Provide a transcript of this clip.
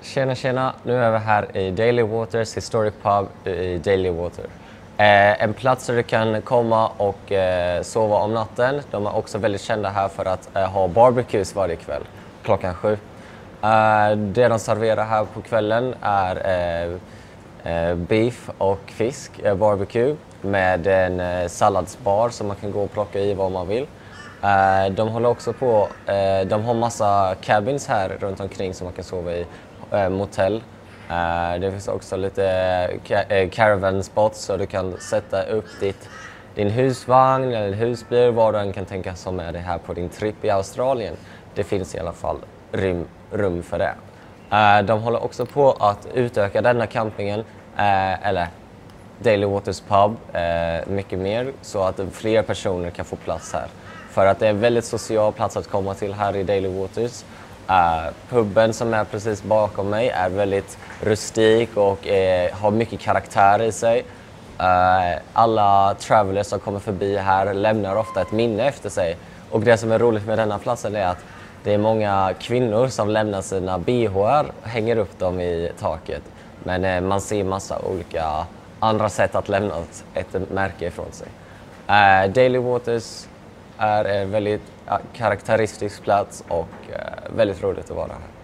Tjena, nu är vi här i Daly Waters Historic Pub i Daly Water. En plats där du kan komma och sova om natten. De är också väldigt kända här för att ha barbecues varje kväll, klockan 7. Det de serverar här på kvällen är beef och fisk, barbecue, med en salladsbar som man kan gå och plocka i vad man vill. De håller också på, de har massa cabins här runt omkring som man kan sova i, motell. Det finns också lite caravan spots så du kan sätta upp din husvagn eller husbil, vad du än kan tänka som är det här på din trip i Australien. Det finns i alla fall rum för det. De håller också på att utöka denna campingen, eller Daly Waters Pub, mycket mer så att fler personer kan få plats här. För att det är en väldigt social plats att komma till här i Daly Waters. Puben som är precis bakom mig är väldigt rustik och har mycket karaktär i sig. Alla travelers som kommer förbi här lämnar ofta ett minne efter sig. Och det som är roligt med denna platsen är att det är många kvinnor som lämnar sina BH:ar och hänger upp dem i taket. Men man ser massa olika andra sätt att lämna ett märke ifrån sig. Daly Waters är en väldigt karaktäristisk plats och väldigt roligt att vara här.